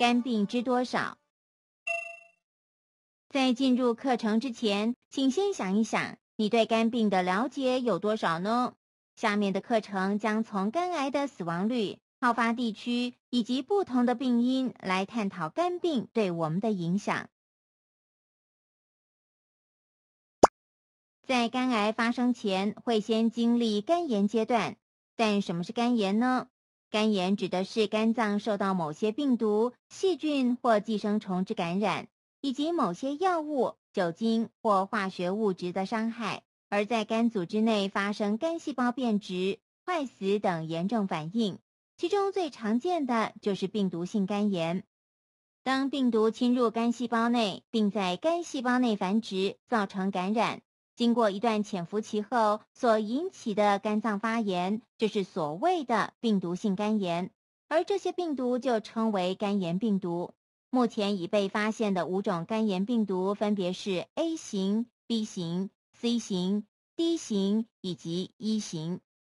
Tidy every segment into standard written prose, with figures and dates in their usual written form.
肝病知多少？在进入课程之前，请先想一想，你对肝病的了解有多少呢？下面的课程将从肝癌的死亡率、好发地区以及不同的病因来探讨肝病对我们的影响。在肝癌发生前，会先经历肝炎阶段。但什么是肝炎呢？肝炎指的是肝脏受到某些病毒、细菌或寄生虫之感染，以及某些药物、酒精或化学物质的伤害，而在肝组织内发生肝细胞变质、坏死等炎症反应。其中最常见的就是病毒性肝炎。当病毒侵入肝细胞内，并在肝细胞内繁殖，造成感染，经过一段潜伏期后所引起的肝脏发炎，就是所谓的病毒性肝炎，而这些病毒就称为肝炎病毒。目前已被发现的5种肝炎病毒分别是 A 型、B 型、C 型、D 型以及E 型。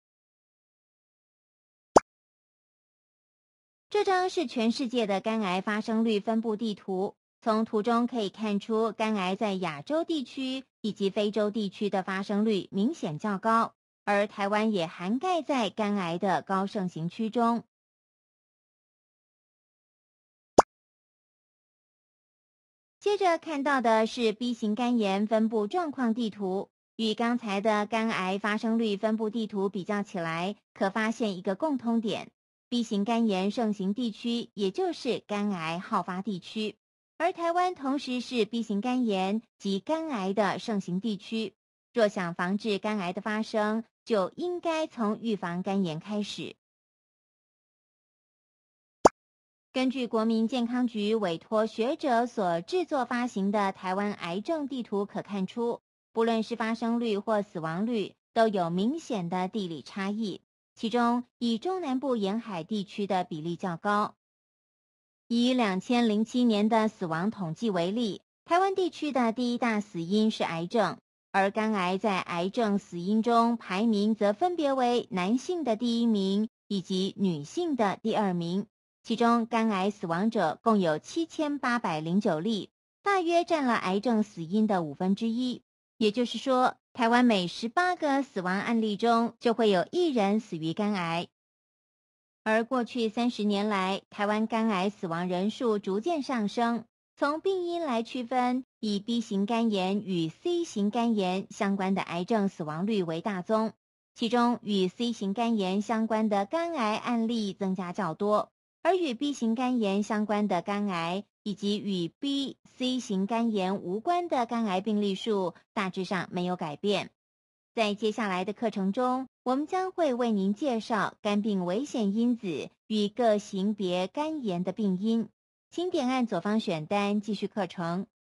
这张是全世界的肝癌发生率分布地图，从图中可以看出，肝癌在亚洲地区以及非洲地区的发生率明显较高，而台湾也涵盖在肝癌的高盛行区中。接着看到的是 B 型肝炎分布状况地图，与刚才的肝癌发生率分布地图比较起来，可发现一个共通点。B 型肝炎盛行地区，也就是肝癌好发地区，而台湾同时是 B 型肝炎及肝癌的盛行地区。若想防治肝癌的发生，就应该从预防肝炎开始。根据国民健康局委托学者所制作发行的台湾癌症地图可看出，不论是发生率或死亡率，都有明显的地理差异。其中，以中南部沿海地区的比例较高。以2007年的死亡统计为例，台湾地区的第一大死因是癌症，而肝癌在癌症死因中排名则分别为男性的第1名以及女性的第2名。其中，肝癌死亡者共有7809例，大约占了癌症死因的1/5。也就是说，台湾每18个死亡案例中就会有1人死于肝癌。而过去30年来，台湾肝癌死亡人数逐渐上升。从病因来区分，以 B 型肝炎与 C 型肝炎相关的癌症死亡率为大宗，其中与 C 型肝炎相关的肝癌案例增加较多，而与 B 型肝炎相关的肝癌以及与 B、C 型肝炎无关的肝癌病例数大致上没有改变。在接下来的课程中，我们将会为您介绍肝病危险因子与各型别肝炎的病因。请点按左方选单继续课程。